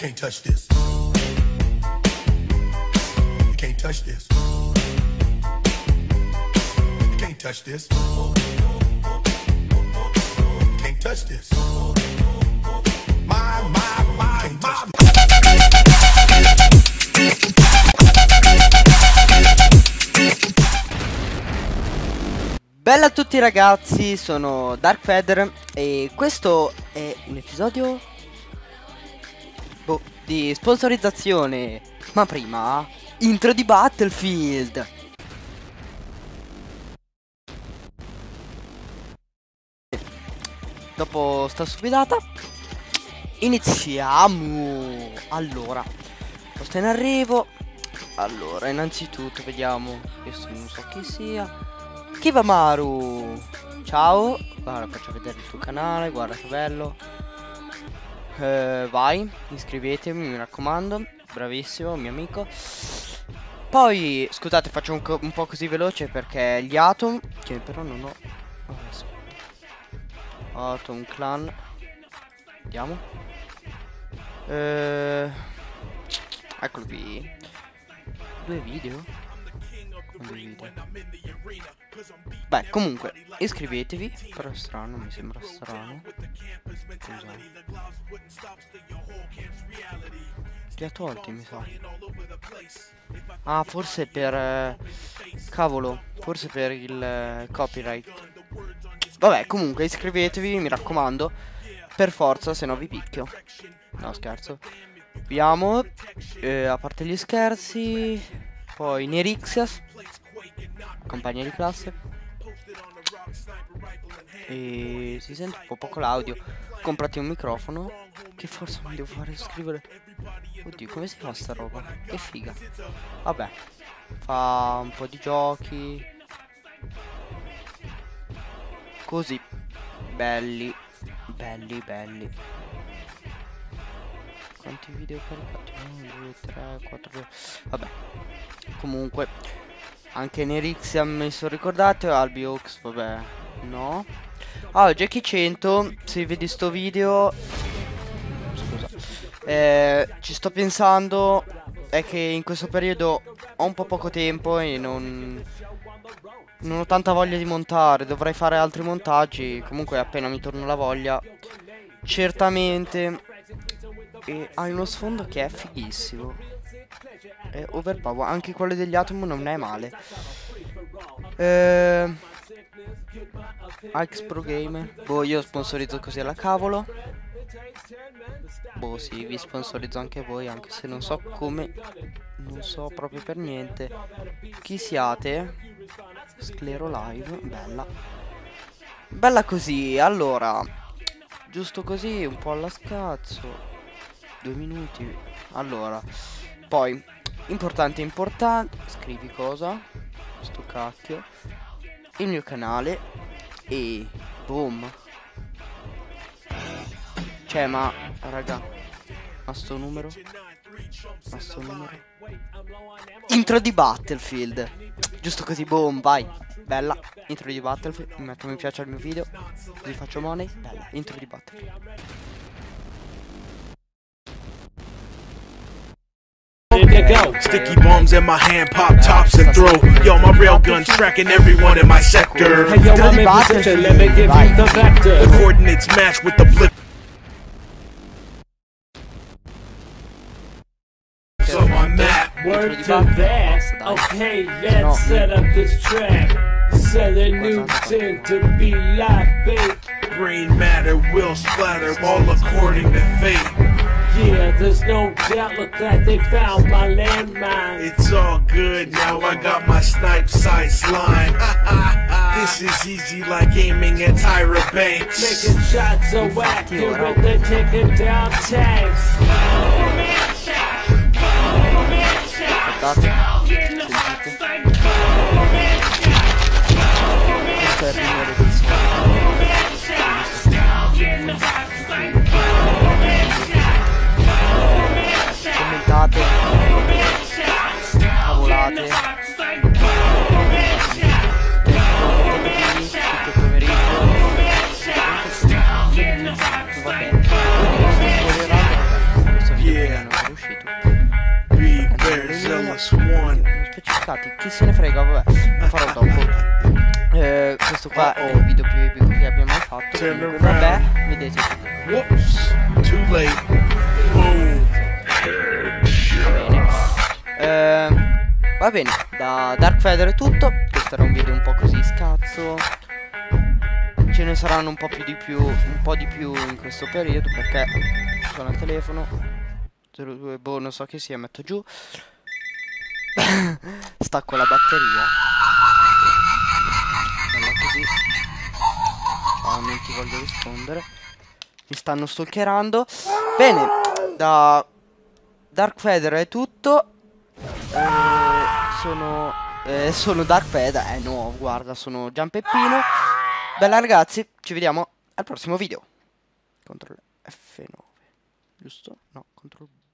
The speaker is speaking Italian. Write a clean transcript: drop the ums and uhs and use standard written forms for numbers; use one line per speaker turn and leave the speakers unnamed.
can't touch this. You can't touch this. You can't touch this. You can't touch this. My, can't touch this.
Bella a tutti ragazzi, sono Darkfeather e questo è un episodio di sponsorizzazione. Ma prima, intro di Battlefield. Dopo sta subidata iniziamo. Allora, posto in arrivo. Allora, innanzitutto vediamo. Questo non so chi sia. Kivamaru, ciao. Guarda, faccio vedere il tuo canale. Guarda che bello. Vai, iscrivetevi, mi raccomando. Bravissimo, mio amico. Poi, scusate, faccio un po' così veloce perché gli Atom, che però non ho. Atom Clan. Vediamo. Eccolo qui. Due video. Beh, comunque, iscrivetevi. Però è strano, mi sembra strano. Scusa. Li ha tolti, mi sa. Ah, forse per... cavolo, forse per il copyright. Vabbè, comunque, iscrivetevi, mi raccomando. Per forza, se no vi picchio. No, scherzo. Vediamo. A parte gli scherzi. Poi Nerixias, compagno di classe. E si sente un po' poco l'audio. Comprati un microfono. Che forse mi devo fare scrivere. Oddio, come si fa sta roba? Che figa. Vabbè, fa un po' di giochi così. Belli. Belli, belli. Quanti video caricati? 1, 2, 3, 4. Vabbè. Comunque anche Nerixia mi sono ricordato. Albiox, vabbè. No. Ah, Jackie 100. Se vedi sto video, scusa, ci sto pensando. È che in questo periodo ho un po' poco tempo e non ho tanta voglia di montare. Dovrei fare altri montaggi. Comunque appena mi torno la voglia, certamente. E hai uno sfondo che è fighissimo. È overpower. Anche quello degli Atom non è male. Alex Pro Gamer. Boh, io sponsorizzo così alla cavolo. Boh, sì, vi sponsorizzo anche voi, anche se non so come. Non so proprio per niente chi siate. Sclero Live. Bella. Bella così. Allora, giusto così, un po' alla scazzo. 2 minuti. Allora, poi importante, scrivi cosa? Sto cacchio. Il mio canale. E boom. Cioè, ma raga, ma sto numero. Intro di Battlefield. Giusto così, boom, vai. Bella, intro di Battlefield. Mi metto mi piace al mio video, così faccio money. Bella, intro di Battlefield.
Sticky bombs in my hand, pop tops and throw. Yo, my railgun's tracking everyone in my sector.
Hey, yo, I'm in position, let me give you the vector.
The coordinates match with the blip. So my map.
Word to that. Okay, let's set up this track. Set a new tune to be like bait.
Brain matter will splatter, all according to fate.
Yeah, there's no doubt, look like they found my landmine.
It's all good, now I got my snipe sights line. This is easy like aiming at Tyra Banks.
Making shots so accurate, they're taking down tanks.
Questo è il rumore del commentate, cavolate, tutto il pomeriggio. Va bene, quindi sto spoilerando.
Yeah. X1.
Non specificati, chi se ne frega, vabbè, lo farò dopo. Questo qua è il video più epico che abbiamo mai fatto. Comunque, vabbè, vedete.
Whoops, too late. Boom.
Va bene, da Dark Feather è tutto. Questo era un video un po' così scazzo. Ce ne saranno un po' di più in questo periodo, perché suona il telefono 02, boh, non so che sia, metto giù. Stacco la batteria. Bella così. Ciao, non ti voglio rispondere. Mi stanno stalkerando. Bene, da Dark Feather è tutto. Sono Dark Feather. No, guarda, sono Gianpeppino. Bella ragazzi, ci vediamo al prossimo video. CTRL F9, giusto? No, CTRL